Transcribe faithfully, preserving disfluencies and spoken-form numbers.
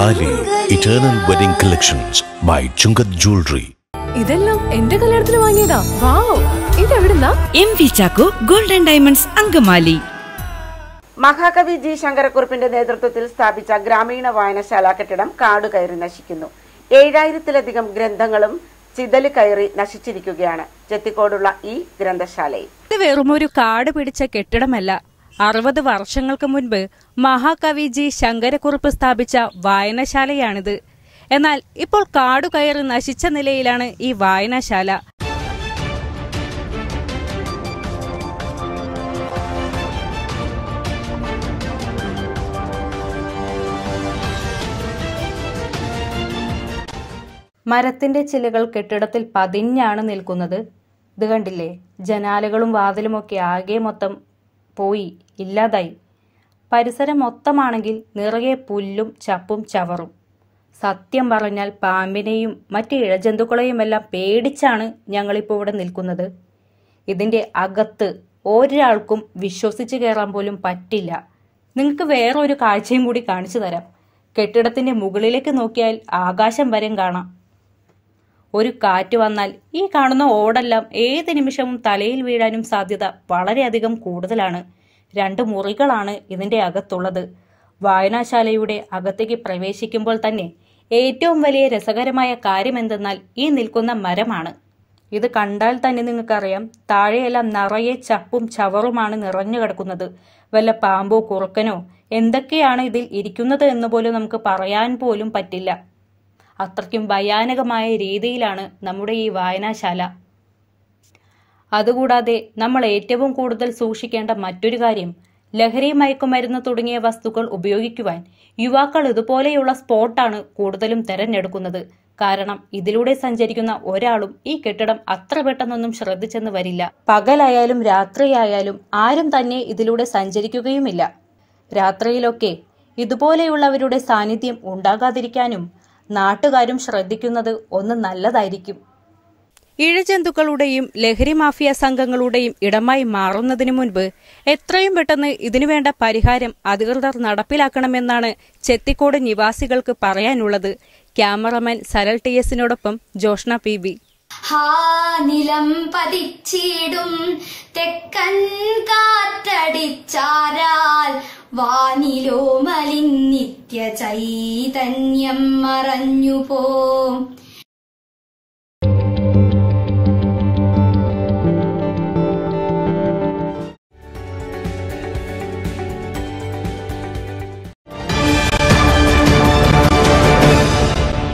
താലി eternal wedding collections by Chungath jewellery. ഇതെല്ലാം എന്റെ കല്യാണത്തിന് വാങ്ങിയതാ. വാവ്, ഇതെവിടുന്നാ? M V Chacko golden diamonds Angamaly. മഹാകവി ജി ശങ്കരക്കുറുപ്പിന്റെ നേതൃത്വത്തിൽ സ്ഥാപിച്ച ഗ്രാമീണ വായനശാല കെട്ടിടം കാടുകയറി നശിക്കുന്നു. ഏഴായിരത്തിലധികം ഗ്രന്ഥങ്ങളും ചിതല് കയറി നശിച്ചിരിക്കുകയാണ് ചെത്തിക്കോടുള്ള ഈ ഗ്രന്ഥശാലയിൽ. ഇത് വെറുമൊരു കാട് പിടിച്ച കെട്ടിടമല്ല. അറുപത് വർഷങ്ങൾക്ക് മുൻപ് മഹാകവി ജി ശങ്കരക്കുറുപ്പ് സ്ഥാപിച്ച വായനശാലയാണിത്. എന്നാൽ ഇപ്പോൾ കാടുകയറി നശിച്ച നിലയിലാണ് ഈ വായനശാല. മരത്തിന്റെ ചില്ലകൾ കെട്ടിടത്തിൽ പതിഞ്ഞാണ് നിൽക്കുന്നത്. ഇത് കണ്ടില്ലേ? ജനാലകളും വാതിലുമൊക്കെ ആകെ മൊത്തം പോയി, ഇല്ലാതായി. പരിസരം മൊത്തമാണെങ്കിൽ നിറയെ പുല്ലും ചപ്പും ചവറും. സത്യം പറഞ്ഞാൽ പാമ്പിനെയും മറ്റ് ഇഴജന്തുക്കളെയുമെല്ലാം പേടിച്ചാണ് ഞങ്ങളിപ്പോൾ ഇവിടെ നിൽക്കുന്നത്. ഇതിൻ്റെ അകത്ത് ഒരാൾക്കും വിശ്വസിച്ച് കയറാൻ പോലും പറ്റില്ല. നിങ്ങൾക്ക് വേറൊരു കാഴ്ചയും കൂടി കാണിച്ചു തരാം. കെട്ടിടത്തിൻ്റെ മുകളിലേക്ക് നോക്കിയാൽ ആകാശം വരെ കാണാം. ഒരു കാറ്റ് വന്നാൽ ഈ കാണുന്ന ഓടെല്ലാം ഏത് നിമിഷവും തലയിൽ വീഴാനും സാധ്യത വളരെയധികം കൂടുതലാണ്. രണ്ട് മുറികളാണ് ഇതിൻ്റെ അകത്തുള്ളത്. വായനശാലയുടെ അകത്തേക്ക് പ്രവേശിക്കുമ്പോൾ തന്നെ ഏറ്റവും വലിയ രസകരമായ കാര്യം എന്തെന്നാൽ ഈ നിൽക്കുന്ന മരമാണ്. ഇത് കണ്ടാൽ തന്നെ നിങ്ങൾക്കറിയാം, താഴെയെല്ലാം നിറയെ ചപ്പും ചവറുമാണ് നിറഞ്ഞു കിടക്കുന്നത്. വല്ല പാമ്പോ കുറുക്കനോ എന്തൊക്കെയാണ് ഇതിൽ ഇരിക്കുന്നത് എന്ന് പോലും നമുക്ക് പറയാൻ പോലും പറ്റില്ല. അത്രയ്ക്കും ഭയാനകമായ രീതിയിലാണ് നമ്മുടെ ഈ വായനശാല. അതുകൂടാതെ നമ്മൾ ഏറ്റവും കൂടുതൽ സൂക്ഷിക്കേണ്ട മറ്റൊരു കാര്യം, ലഹരി മയക്കുമരുന്ന് തുടങ്ങിയ വസ്തുക്കൾ ഉപയോഗിക്കുവാൻ യുവാക്കൾ ഇതുപോലെയുള്ള സ്പോട്ടാണ് കൂടുതലും തെരഞ്ഞെടുക്കുന്നത്. കാരണം ഇതിലൂടെ സഞ്ചരിക്കുന്ന ഒരാളും ഈ കെട്ടിടം അത്ര പെട്ടെന്നൊന്നും ശ്രദ്ധിച്ചെന്ന് വരില്ല. പകലായാലും രാത്രിയായാലും ആരും തന്നെ ഇതിലൂടെ സഞ്ചരിക്കുകയുമില്ല. രാത്രിയിലൊക്കെ ഇതുപോലെയുള്ളവരുടെ സാന്നിധ്യം ഉണ്ടാകാതിരിക്കാനും നാട്ടുകാരും ശ്രദ്ധിക്കുന്നത് ഒന്ന് നല്ലതായിരിക്കും. ഇഴജന്തുക്കളുടെയും ലഹരി മാഫിയ സംഘങ്ങളുടെയും ഇടമായി മാറുന്നതിനു മുൻപ് എത്രയും പെട്ടെന്ന് ഇതിനുവേണ്ട പരിഹാരം അധികൃതർ നടപ്പിലാക്കണമെന്നാണ് ചെത്തിക്കോട് നിവാസികൾക്ക് പറയാനുള്ളത്. ക്യാമറമാൻ സരൽ ടി എസിനോടൊപ്പം ജോഷ്ന പി ബി. നിലം പതിച്ചിടും തെക്കൻ കാറ്റടിച്ചാരാൽ വാനിലോ മലിനിത്യ ചൈതന്യം മറഞ്ഞു പോ.